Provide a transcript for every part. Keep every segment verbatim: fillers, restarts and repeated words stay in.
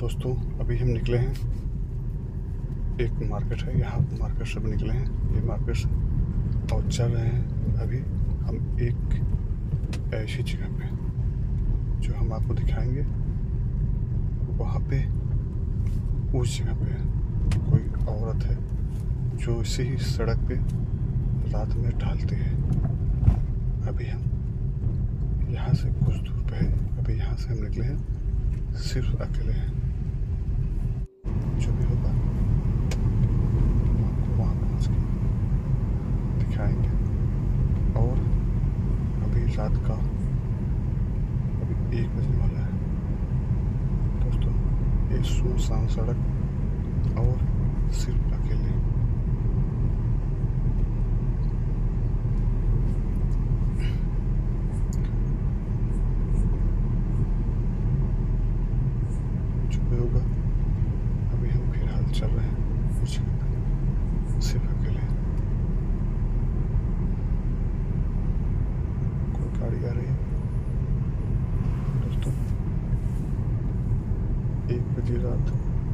दोस्तों अभी हम निकले हैं, एक मार्केट है, यहाँ मार्केट से भी निकले हैं, ये मार्केट से, और चल रहे हैं अभी हम एक ऐसी जगह पे जो हम आपको दिखाएंगे। वहाँ पे उस जगह पे कोई औरत है जो इसी ही सड़क पे रात में टहलती है। अभी हम यहाँ से कुछ दूर पे है, अभी यहाँ से हम निकले हैं, सिर्फ अकेले हैं। जो भी होगा आपको वहाँ पहुँच के दिखाएंगे। और अभी रात का अभी एक बजने वाला है दोस्तों। ये सुनसान सड़क और सिर्फ अकेले। जो भी होगा अभी हम फिलहाल चल रहे हैं कुछ सिर्फ अकेले। कोई गाड़ी आ रही है दोस्तों। एक बजे रात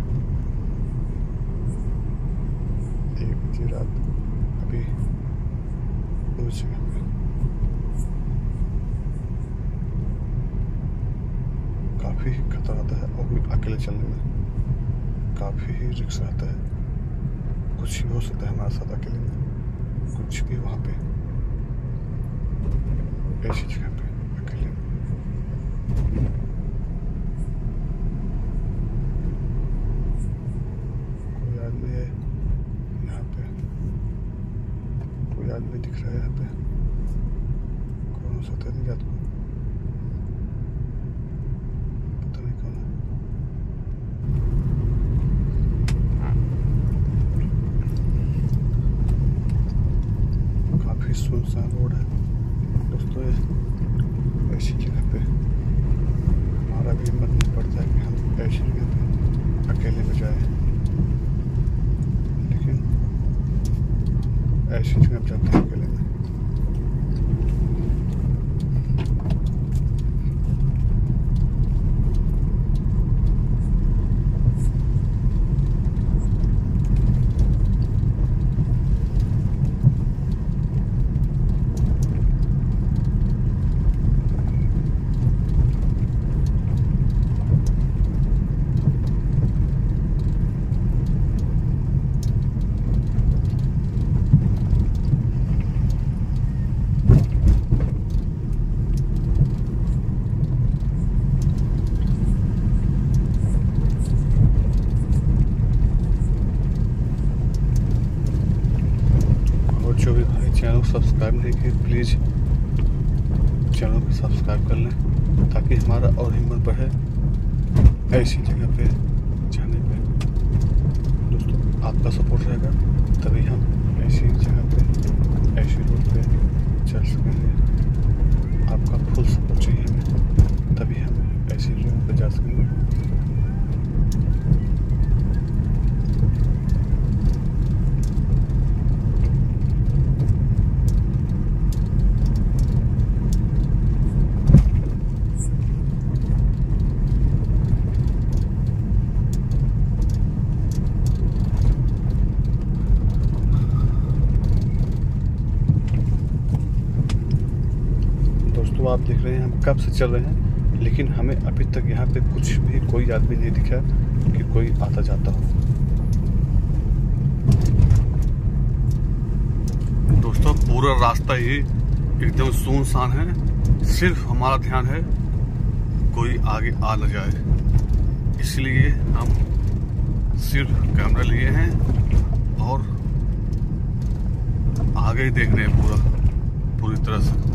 एक बजे रात अभी उस जगह पे काफ़ी खतरा आता है और अकेले चलने में काफ़ी ही रिस्क रहता है। कुछ भी हो सकता है हमारे साथ अकेले में, कुछ भी वहाँ पे ऐसी जगह पे अकेले। कोई आदमी है यहाँ पे, कोई आदमी दिख रहा है यहाँ पे, कौन हो सकता है नहीं रात को, पता नहीं कौन है। काफी सुनसान रोड है दोस्तों। ऐसी जगह पे हमारा भी मन नहीं पड़ता है कि हम ऐसी जगह पे अकेले में जाए, लेकिन ऐसी जगह पे जाते हैं अकेले में। जो भी भाई चैनल को सब्सक्राइब नहीं किए प्लीज़ चैनल को सब्सक्राइब कर लें, ताकि हमारा और हिम्मत बढ़े ऐसी जगह पे जाने पे। दोस्तों आपका सपोर्ट रहेगा तभी हम ऐसी जगह पे ऐसी रोड पे चल सकेंगे। आपका फुल सपोर्ट चाहिए हमें, तभी हम ऐसी जगह पे जा सकेंगे। दोस्तों आप देख रहे हैं हम कब से चल रहे हैं, लेकिन हमें अभी तक यहाँ पे कुछ भी कोई आदमी नहीं दिखा कि कोई आता जाता हो। दोस्तों पूरा रास्ता ही एकदम सुनसान है, सिर्फ हमारा ध्यान है कोई आगे आ न जाए, इसलिए हम सिर्फ कैमरा लिए हैं और आगे ही देख रहे हैं पूरा पूरी तरह से।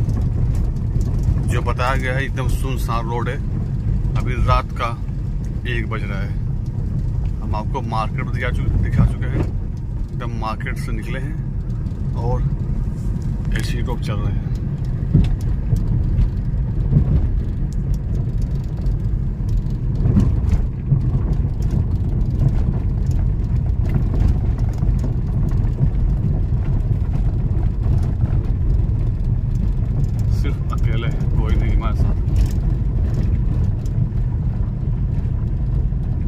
जो बताया गया है एकदम सुनसान रोड है। अभी रात का एक बज रहा है। हम आपको मार्केट में दिखा चुके दिखा चुके हैं एकदम मार्केट से निकले हैं और ऐसी रोड चल रहे हैं। सिर्फ अकेले हैं, कोई नहीं हमारे साथ।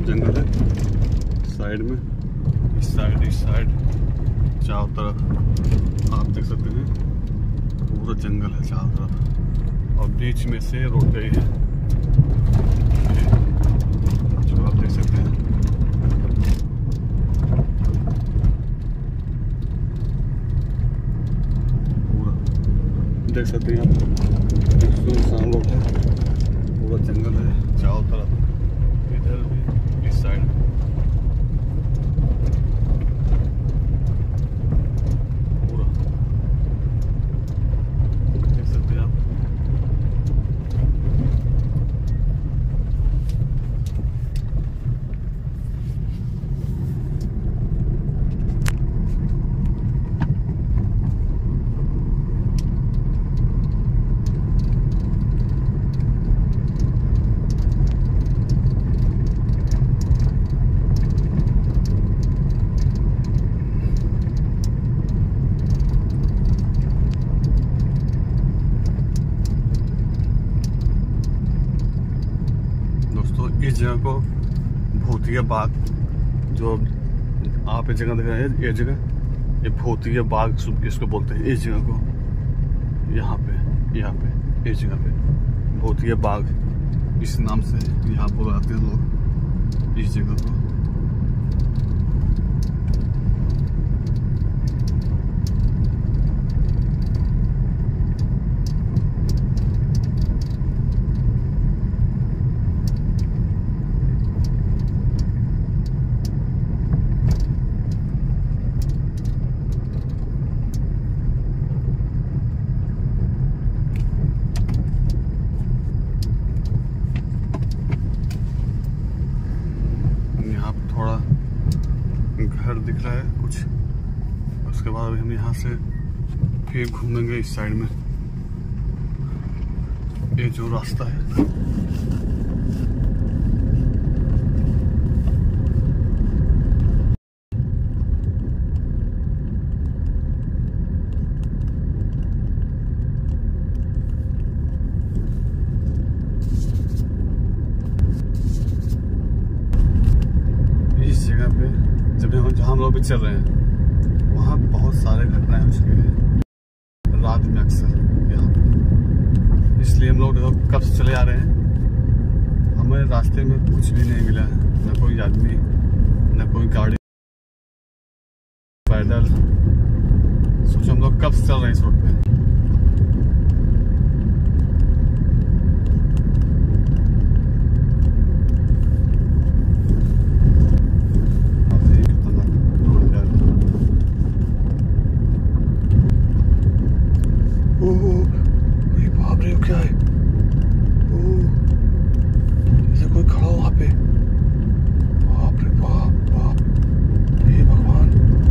बहुत जंगल है साइड में, इस साइड इस साइड चारों तरफ आप देख सकते हैं पूरा जंगल है चारों तरफ, और बीच में से रोड गई है जो आप देख सकते हैं। पूरा देख सकते हैं आप, सुनसान रोड है, पूरा जंगल है चारों तरफ, इधर भी इस साइड पूरा देख सकते हैं आप। इस जगह को भूतिया बाग, जो आप इस जगह देख रहे हैं, ये जगह ये भूतिया बाग इसको बोलते हैं। इस जगह को यहाँ पे यहाँ पे इस जगह पे भूतिया बाग इस नाम से यहाँ बुलाते हैं लोग इस जगह को। थोड़ा घर दिख रहा है कुछ, उसके बाद अभी हम यहाँ से फिर घूमेंगे इस साइड में, ये जो रास्ता है। जगह पे जब जहाँ हम लोग भी चल रहे हैं वहाँ बहुत सारे घटनाएं हो चुकी हैं रात में अक्सर यहाँ पे, इसलिए हम लोग देखो कब से चले आ रहे हैं, हमें रास्ते में कुछ भी नहीं मिला है, न कोई आदमी न कोई गाड़ी, पैदल। सोचो हम लोग कब से चल रहे हैं इस रोड पे। क्या है? ओह, जैसे कोई खड़ा हो वहाँ पे। बाप रे बाप बाप, हे भगवान,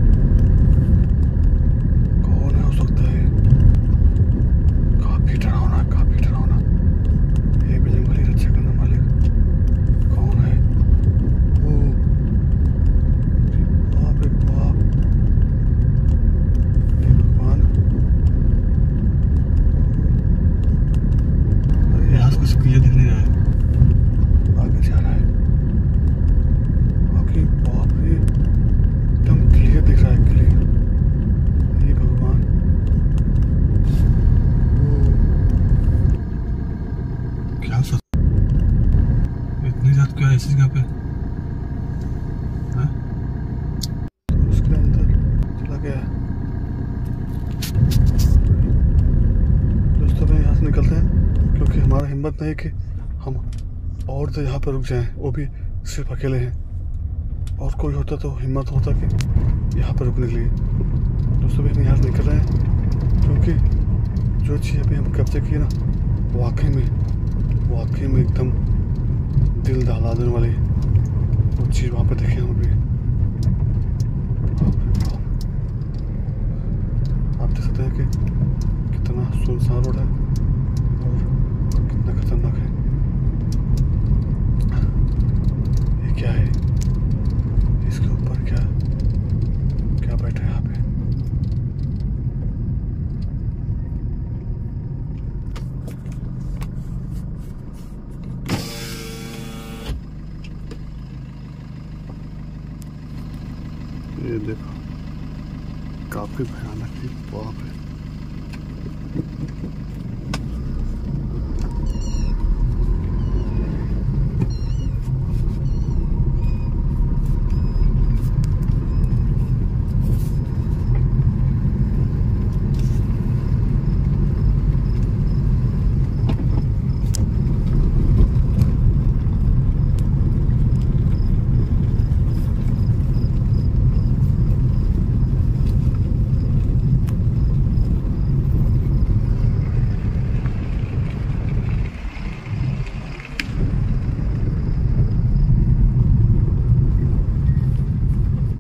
कौन है हो सकता है? काफी डरावना काफी डरावना। हे बजरंगबली रक्षा करना मालिक, कौन है? ओह बाप रे बाप, हे भगवान, कुछ क्लियर दिख नहीं रहा है, आगे जा रहा है, आगे बाप रे एकदम क्लियर दिख रहा है, क्लियर। ये भगवान, क्या सच इतनी रात क्या है इसी जगह पे है? उसके अंदर चला गया। दोस्तों मैं यहाँ से निकलते हैं क्योंकि हमारा हिम्मत नहीं कि हम और तो यहाँ पर रुक जाएं, वो भी सिर्फ अकेले हैं। और कोई होता तो हिम्मत होता कि यहाँ पर रुकने के लिए। दोस्तों भी हम यहाँ से निकल रहे हैं क्योंकि जो चीज़ अभी हम कब्जे किए ना, वाकई में वाकई में एकदम दिल दहला देने वाली वो चीज़ वहाँ पर देखे हम अभी। आप देख सकते हैं कि कितना सुनसान रोड है और कितना खतरनाक है। ये क्या है? इसके ऊपर क्या क्या बैठा है यहाँ पे? ये देखो काफी भयानक है, बाप रे।